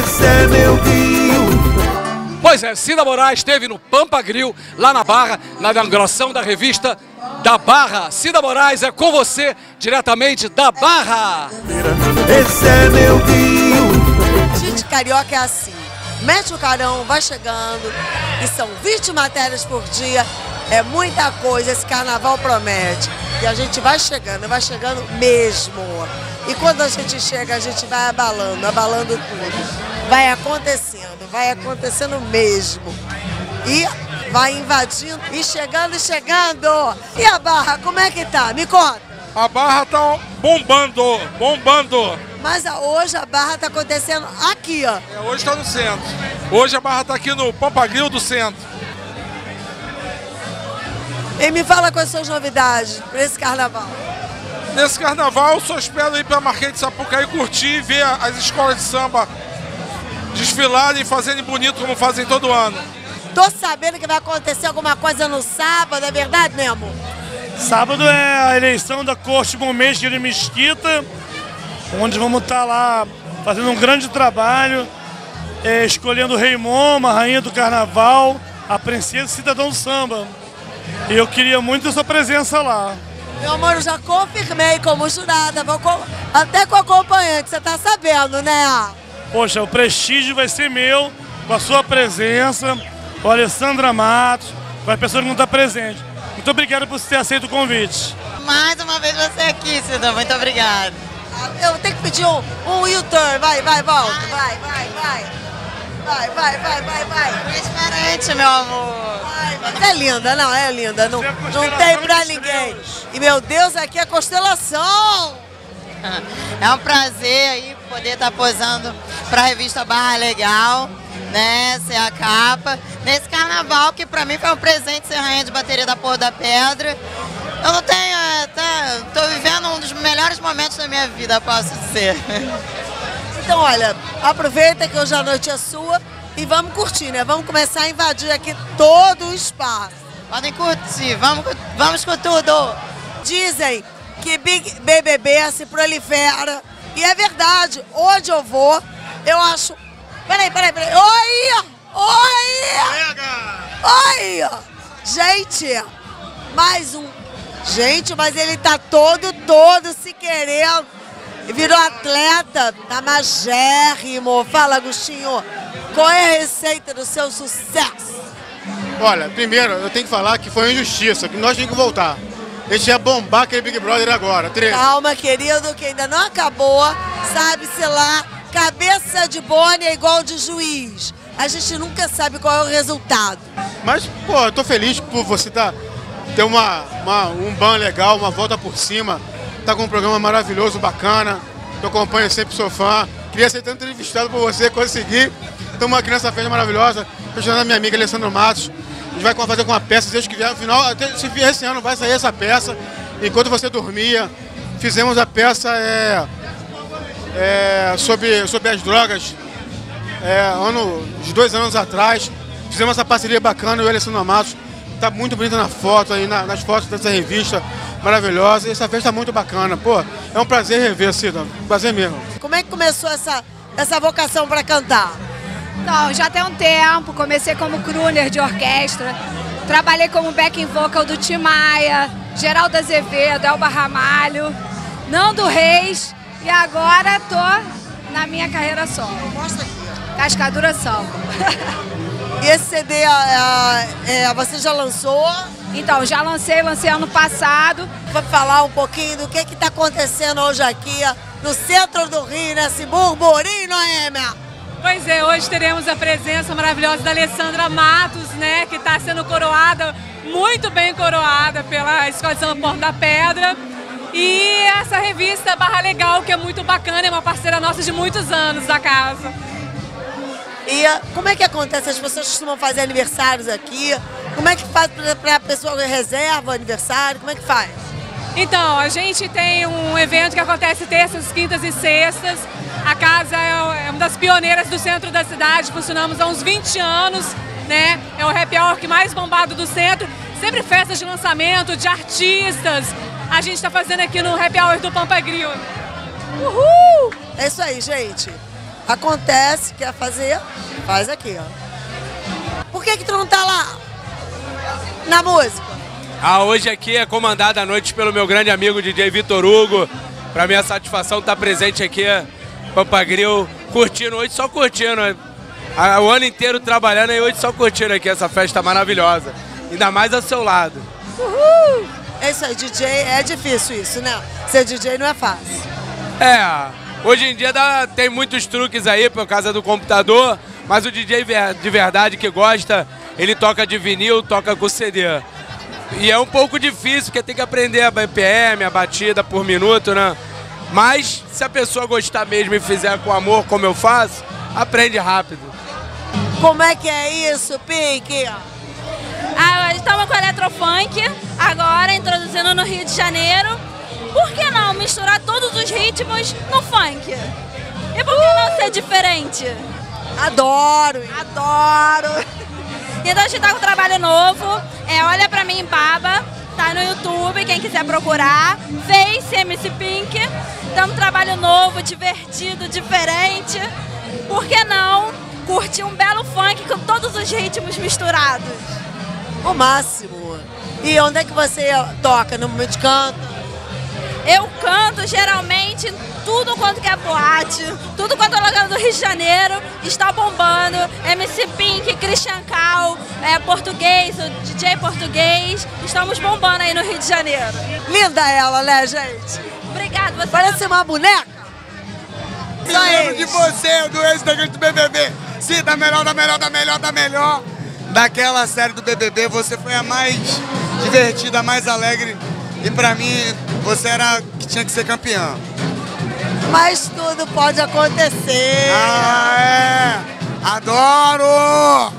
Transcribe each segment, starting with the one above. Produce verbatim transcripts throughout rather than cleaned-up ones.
esse é meu Rio. Pois é, Cida Moraes esteve no Pampa Grill, lá na Barra, na inauguração da revista da Barra. Cida Moraes é com você, diretamente da Barra. Esse é meu Rio. Gente, carioca é assim, mete o carão, vai chegando, e são vinte matérias por dia, é muita coisa, esse carnaval promete. E a gente vai chegando, vai chegando mesmo. E quando a gente chega, a gente vai abalando, abalando tudo. Vai acontecendo, vai acontecendo mesmo. E vai invadindo, e chegando, e chegando. E a Barra, como é que tá? Me conta. A Barra tá bombando, bombando. Mas a, hoje a Barra tá acontecendo aqui, ó. É, hoje tá no centro. Hoje a Barra tá aqui no Pampa Grill do centro. E me fala quais são as novidades para esse carnaval. Nesse carnaval, só espero ir pra Marquês de Sapucaí curtir e ver as escolas de samba desfilarem e fazerem bonito como fazem todo ano. Tô sabendo que vai acontecer alguma coisa no sábado, é verdade, Nemo? Sábado é a eleição da Corte Bomesca de Mesquita, onde vamos estar lá fazendo um grande trabalho, é, escolhendo o Rei Momo, a Rainha do Carnaval, a Princesa Cidadão do Samba. E eu queria muito a sua presença lá. Meu amor, eu já confirmei como jurada, vou com... até com acompanhante, você tá sabendo, né? Poxa, o prestígio vai ser meu, com a sua presença, com a Alessandra Matos, com as pessoas que não estão presentes. Muito obrigado por ter aceito o convite. Mais uma vez você aqui, Cida, muito obrigado. Eu tenho que pedir um, um U-turn, vai, vai, volta, vai, vai, vai. Vai, vai, vai, vai, vai. Transparente, meu amor. Ai, mas é linda, não, é linda, não, não tem pra ninguém. E meu Deus, aqui é constelação. É um prazer aí poder estar posando para a revista Barra Legal, né, ser a capa. Nesse carnaval, que para mim foi um presente ser rainha de bateria da Porra da Pedra. Eu não tenho, tá, tô vivendo um dos melhores momentos da minha vida, posso dizer. Então, olha, aproveita que hoje a noite é sua e vamos curtir, né? Vamos começar a invadir aqui todo o espaço. Podem curtir, vamos, vamos com tudo. Dizem que Big B B B se prolifera. E é verdade, onde eu vou, eu acho... Peraí, peraí, peraí. Oi! Oi! Oi! Gente, mais um... Gente, mas ele tá todo, todo se querendo. Virou atleta, tá magérrimo. Fala, Agostinho, qual é a receita do seu sucesso? Olha, primeiro eu tenho que falar que foi uma injustiça, que nós tínhamos que voltar. A gente ia bombar aquele Big Brother agora. treze. Calma, querido, que ainda não acabou. Sabe-se lá, cabeça de bone é igual de juiz. A gente nunca sabe qual é o resultado. Mas, pô, eu tô feliz por você tá, ter uma, uma, um ban legal, uma volta por cima. Tá com um programa maravilhoso, bacana. Eu acompanho sempre, sou fã. Queria ser tanto entrevistado por você, consegui. Estamos aqui nessa festa maravilhosa. Estou a minha amiga Alessandra Matos. A gente vai fazer com uma peça, desde que vier. No final, até, se vier esse ano, vai sair essa peça. Enquanto você dormia, fizemos a peça é, é, sobre, sobre as drogas. É, ano, uns dois anos atrás. Fizemos essa parceria bacana, eu e a Alessandra Matos. Tá muito bonita na foto, aí, na, nas fotos dessa revista. Maravilhosa, e essa festa é muito bacana. Pô, é um prazer rever, Cida. Prazer mesmo. Como é que começou essa, essa vocação para cantar? Então, já tem um tempo, comecei como crooner de orquestra, trabalhei como backing vocal do Tim Maia, Geraldo Azevedo, Elba Ramalho, Nando Reis, e agora tô na minha carreira solo. Mostra aqui. Cascadura Samba. E esse C D, é, é, você já lançou? Então, já lancei, lancei ano passado. Vou falar um pouquinho do que está acontecendo hoje aqui no centro do Rio, nesse burburinho, Noêmia? Pois é, hoje teremos a presença maravilhosa da Alessandra Matos, né, que está sendo coroada, muito bem coroada pela Escola de Samba Porta da Pedra. E essa revista Barra Legal, que é muito bacana, é uma parceira nossa de muitos anos da casa. E como é que acontece? As pessoas costumam fazer aniversários aqui? Como é que faz para a pessoa que reserva o aniversário? Como é que faz? Então, a gente tem um evento que acontece terças, quintas e sextas. A casa é uma das pioneiras do centro da cidade, funcionamos há uns vinte anos, né? É o happy hour mais bombado do centro. Sempre festas de lançamento, de artistas. A gente está fazendo aqui no happy hour do Pampa Grill. Uhul! É isso aí, gente. Acontece, quer fazer, faz aqui, ó. Por que que tu não tá lá na música? Ah, hoje aqui é comandada à noite pelo meu grande amigo D J Vitor Hugo. Pra minha satisfação estar presente aqui, Pampa Grill, curtindo, hoje só curtindo. O ano inteiro trabalhando e hoje só curtindo aqui essa festa maravilhosa. Ainda mais ao seu lado. Uhul! É isso aí, D J, é difícil isso, né? Ser D J não é fácil. É, hoje em dia dá, tem muitos truques aí por causa do computador, mas o D J de verdade que gosta, ele toca de vinil, toca com C D. E é um pouco difícil, porque tem que aprender a B P M, a batida por minuto, né? Mas se a pessoa gostar mesmo e fizer com amor, como eu faço, aprende rápido. Como é que é isso, Pink? Ah, hoje estamos com eletrofunk, agora introduzindo no Rio de Janeiro. Por que não misturar todos os ritmos no funk? E por que não ser diferente? Adoro! Adoro! Então a gente tá com um trabalho novo, é Olha Pra Mim Baba, tá no YouTube, quem quiser procurar, Face M C Pink. Então um trabalho novo, divertido, diferente. Por que não curtir um belo funk com todos os ritmos misturados? O máximo. E onde é que você toca? No meio de canto? Eu canto geralmente em tudo quanto que é boate, tudo quanto é lugar do Rio de Janeiro, está bombando. M C Pink, Christian Cal, é, português, o D J português, estamos bombando aí no Rio de Janeiro. Linda ela, né, gente? Obrigada. Você parece uma boneca. Me lembro de você, do ex-integrante do B B B. Sim, da melhor, da melhor, da melhor, da melhor. Daquela série do B B B, você foi a mais divertida, a mais alegre. E pra mim, você era que tinha que ser campeã. Mas tudo pode acontecer. Ah, é! Adoro!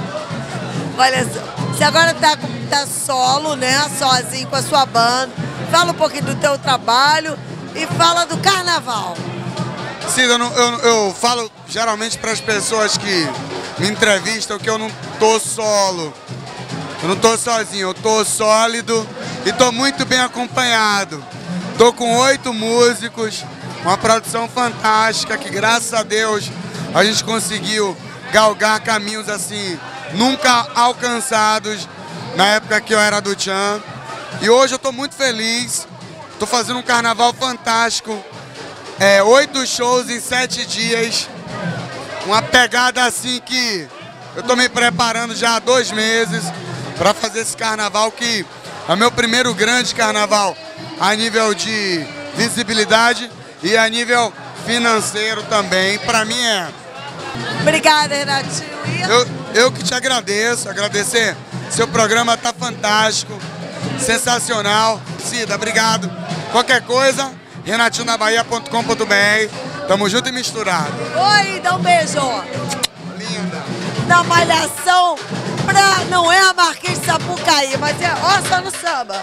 Olha só, você agora tá, tá solo, né? Sozinho com a sua banda. Fala um pouquinho do teu trabalho e fala do carnaval. Sim, eu, não, eu, eu falo geralmente para as pessoas que me entrevistam que eu não tô solo. Eu não tô sozinho, eu tô sólido e tô muito bem acompanhado. Tô com oito músicos, uma produção fantástica que, graças a Deus, a gente conseguiu galgar caminhos assim, nunca alcançados na época que eu era do Tchan. E hoje eu tô muito feliz, tô fazendo um carnaval fantástico, é, oito shows em sete dias, uma pegada assim que eu tô me preparando já há dois meses para fazer esse carnaval que é o meu primeiro grande carnaval a nível de visibilidade e a nível financeiro também. Para mim é. Obrigada, Renatinho. Eu, eu que te agradeço, agradecer. Seu programa tá fantástico, sensacional. Cida, obrigado. Qualquer coisa, renatinho na bahia ponto com ponto br. Tamo junto e misturado. Oi, dá um beijo. Linda. Da Malhação pra... Não é a Marquês de Sapucaí, mas é... Ó, só no samba.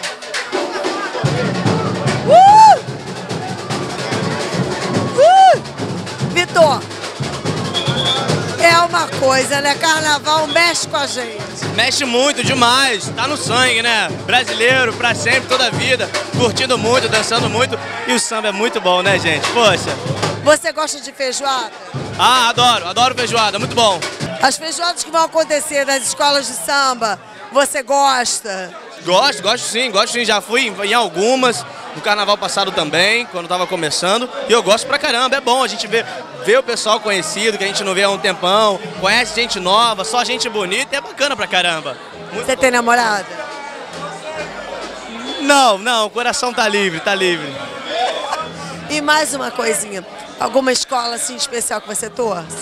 Uh! Uh! Vitor, é uma coisa, né? Carnaval mexe com a gente. Mexe muito, demais. Tá no sangue, né? Brasileiro, pra sempre, toda a vida. Curtindo muito, dançando muito. E o samba é muito bom, né, gente? Poxa. Você gosta de feijoada? Ah, adoro. Adoro feijoada. Muito bom. As feijoadas que vão acontecer nas escolas de samba, você gosta? Gosto, gosto sim. Gosto sim. Já fui em algumas. No carnaval passado também, quando tava começando. E eu gosto pra caramba. É bom a gente ver, ver o pessoal conhecido, que a gente não vê há um tempão. Conhece gente nova, só gente bonita. É bacana pra caramba. Muito Você bom. tem namorada? Não, não. O coração tá livre, tá livre. E mais uma coisinha. Alguma escola assim especial que você torce?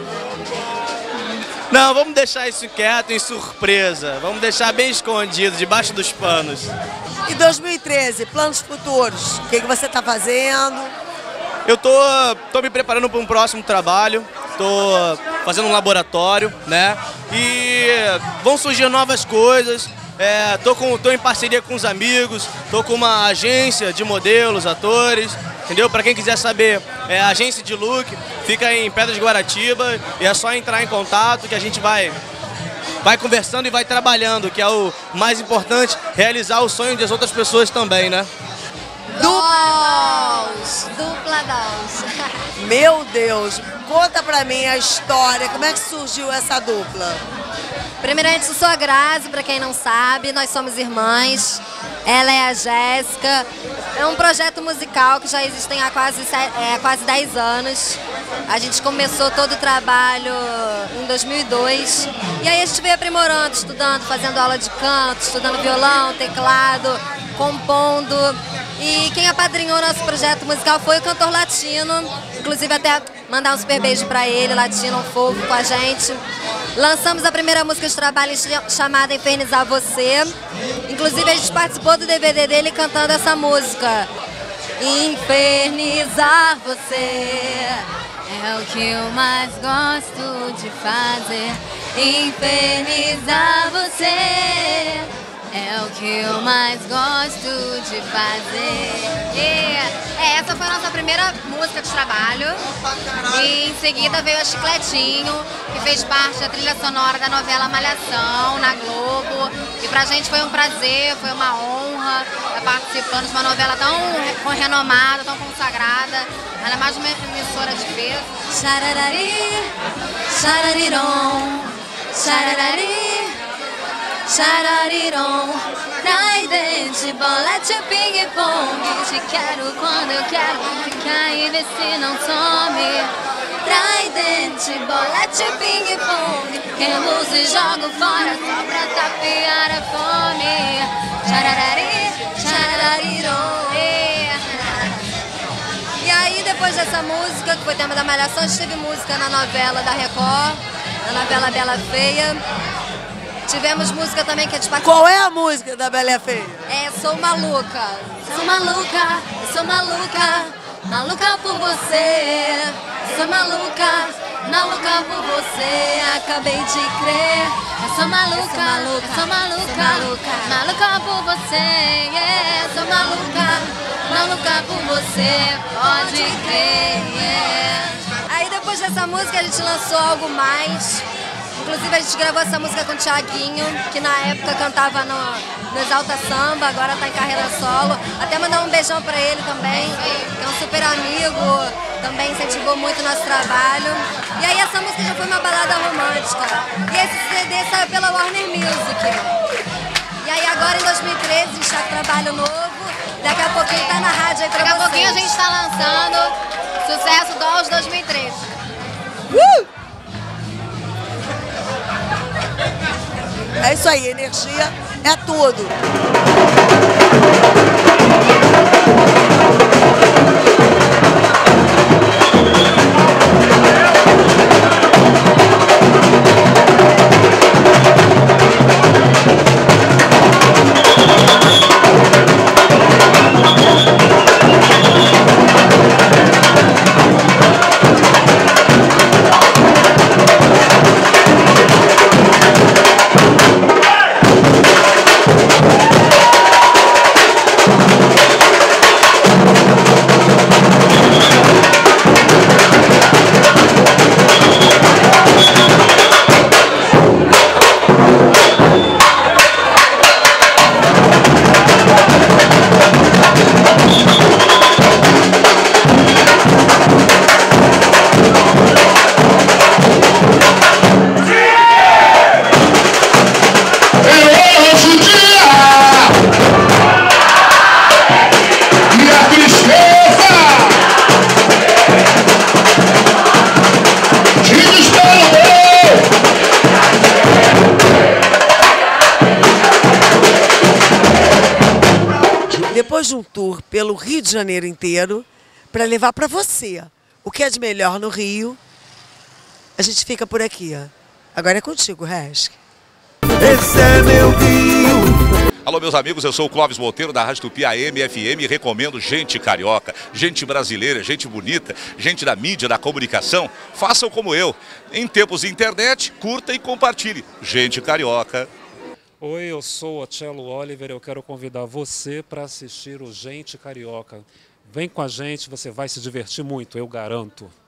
Não, vamos deixar isso quieto, em surpresa. Vamos deixar bem escondido, debaixo dos panos. E dois mil e treze, planos futuros? O que, que você está fazendo? Eu tô, tô me preparando para um próximo trabalho. Tô fazendo um laboratório, né? E vão surgir novas coisas. É, tô, com, tô em parceria com os amigos. Tô com uma agência de modelos, atores. Entendeu? Para quem quiser saber, é a agência de look, fica em Pedras de Guaratiba e é só entrar em contato que a gente vai, vai conversando e vai trabalhando, que é o mais importante, realizar o sonho das outras pessoas também, né? Dolls. Dupla Dolls. Meu Deus, conta pra mim a história, como é que surgiu essa dupla? Primeiramente, eu sou a Grazi, pra quem não sabe, nós somos irmãs. Ela é a Jéssica. É um projeto musical que já existe há quase, é, quase dez anos. A gente começou todo o trabalho em dois mil e dois. E aí a gente veio aprimorando, estudando, fazendo aula de canto, estudando violão, teclado, compondo. E quem apadrinhou nosso projeto musical foi o cantor latino. Inclusive até mandar um super beijo pra ele, latino, um fofo com a gente. Lançamos a primeira música de trabalho chamada Infernizar Você. Inclusive a gente participou do D V D dele cantando essa música. Infernizar você é o que eu mais gosto de fazer. Infernizar você é o que eu mais gosto de fazer. E essa foi a nossa primeira música de trabalho. E em seguida veio a Chicletinho, que fez parte da trilha sonora da novela Malhação, na Globo. E pra gente foi um prazer, foi uma honra estar participando de uma novela tão renomada, tão consagrada. Ela é mais uma emissora de peso. Xararari, xararirom, xararari. Xararirom, tridente, bola de ping-pong. Te quero quando eu quero, fica e vê se não some. Tridente, bola de ping-pong. Remuso e jogo fora só pra tapear a fome. Xararari, xararirom. E aí depois dessa música, que foi tema da Malhação, a gente teve música na novela da Record, na novela Bela Feia. Tivemos música também que a gente participou. Qual é a música da Bela Feia? É Sou Maluca. Sou maluca, sou maluca, maluca por você. Sou maluca, maluca por você. Acabei de crer. Eu sou maluca, maluca, sou maluca, maluca, maluca por você. Yeah. Sou maluca, maluca por você. Pode crer. Yeah. Aí depois dessa música a gente lançou algo mais. Inclusive a gente gravou essa música com o Thiaguinho, que na época cantava no, no Exalta Samba, agora está em carreira solo. Até mandar um beijão para ele também, que é um super amigo, também incentivou muito o nosso trabalho. E aí essa música já foi uma balada romântica. E esse C D saiu pela Warner Music. E aí agora em dois mil e treze a gente está com trabalho novo, daqui a pouquinho está na rádio aí pra Daqui a vocês. pouquinho a gente está lançando Sucesso Dolls dois mil e treze. Uh! É isso aí, energia é tudo. Depois de um tour pelo Rio de Janeiro inteiro, para levar para você o que é de melhor no Rio, a gente fica por aqui. Agora é contigo, Resk. Esse é meu Rio. Alô, meus amigos, eu sou o Clóvis Monteiro da Rádio Tupi A M F M e recomendo gente carioca, gente brasileira, gente bonita, gente da mídia, da comunicação. Façam como eu. Em tempos de internet, curta e compartilhe. Gente carioca. Oi, eu sou o Cello Oliver, eu quero convidar você para assistir o Gente Carioca. Vem com a gente, você vai se divertir muito, eu garanto.